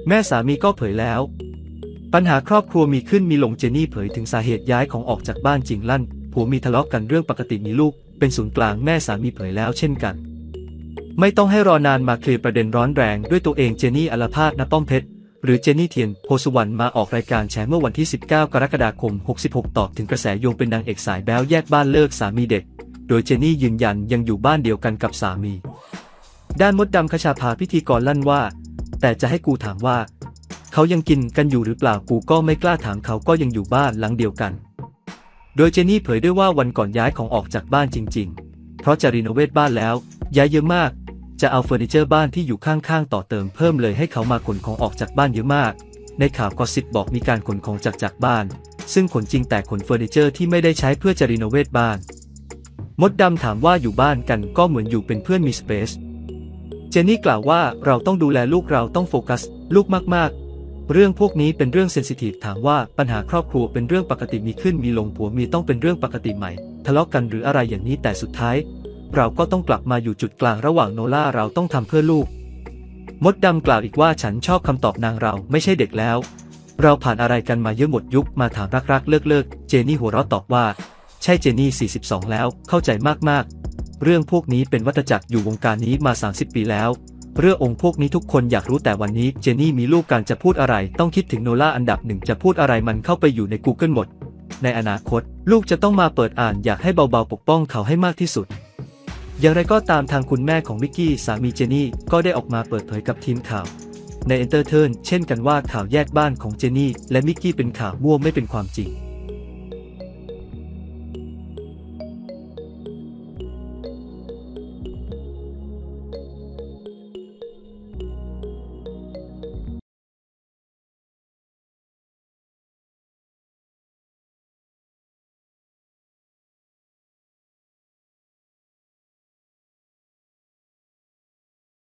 แม่สามีก็เผยแล้วปัญหาครอบครัวมีขึ้นมีลงเจนนี่เผยถึงสาเหตุย้ายของออกจากบ้านจริงลั่นผัวมีทะเลาะกันเรื่องปกติมีลูกเป็นศูนย์กลางแม่สามีเผยแล้วเช่นกันไม่ต้องให้รอนานมาเคลียร์ประเด็นร้อนแรงด้วยตัวเองเจนนี่อัลภาสณป้อมเพชรหรือเจนนี่เทียนโพสุวรรณมาออกรายการแฉเมื่อวันที่19 กรกฎาคม 66ตอบถึงกระแสโยงเป็นนางเอกสายแบ๊วแยกบ้านเลิกสามีเด็กโดยเจนนี่ยืนยันยังอยู่บ้านเดียวกันกับสามีด้านมดดำคชาภาพิธีกรลั่นว่าแต่จะให้กูถามว่าเขายังกินกันอยู่หรือเปล่ากูก็ไม่กล้าถามเขาก็ยังอยู่บ้านหลังเดียวกันโดยเจนนี่เผยด้วยว่าวันก่อนย้ายของออกจากบ้านจริงๆเพราะจะรีโนเวทบ้านแล้วย้ายเยอะมากจะเอาเฟอร์นิเจอร์บ้านที่อยู่ข้างๆต่อเติมเพิ่มเลยให้เขามาขนของออกจากบ้านเยอะมากในข่าวกอสซิปบอกมีการขนของจากบ้านซึ่งขนจริงแต่ขนเฟอร์นิเจอร์ที่ไม่ได้ใช้เพื่อจะรีโนเวทบ้านมดดำถามว่าอยู่บ้านกันก็เหมือนอยู่เป็นเพื่อนมีสเปซเจนนี่กล่าวว่าเราต้องดูแลลูกเราต้องโฟกัสลูกมากๆเรื่องพวกนี้เป็นเรื่องเซนซิทีฟถามว่าปัญหาครอบครัวเป็นเรื่องปกติมีขึ้นมีลงผัวมีต้องเป็นเรื่องปกติใหม่ทะเลาะกันหรืออะไรอย่างนี้แต่สุดท้ายเราก็ต้องกลับมาอยู่จุดกลางระหว่างโนล่าเราต้องทำเพื่อลูกมดดำกล่าวอีกว่าฉันชอบคำตอบนางเราไม่ใช่เด็กแล้วเราผ่านอะไรกันมาเยอะหมดยุคมาถามรักๆเลิกเจนนี่หัวเราะตอบว่าใช่เจนนี่42แล้วเข้าใจมากๆเรื่องพวกนี้เป็นวัฏจักรอยู่วงการนี้มา30 ปีแล้วเรื่ององค์พวกนี้ทุกคนอยากรู้แต่วันนี้เจนนี่มีลูกการจะพูดอะไรต้องคิดถึงโนล่าอันดับหนึ่งจะพูดอะไรมันเข้าไปอยู่ใน Google หมดในอนาคตลูกจะต้องมาเปิดอ่านอยากให้เบาๆปกป้องเขาให้มากที่สุดอย่างไรก็ตามทางคุณแม่ของมิกกี้สามีเจนนี่ก็ได้ออกมาเปิดเผยกับทีมข่าวในเอนเตอร์เทนเช่นกันว่าข่าวแยกบ้านของเจนนี่และมิกกี้เป็นข่าวมั่วไม่เป็นความจริง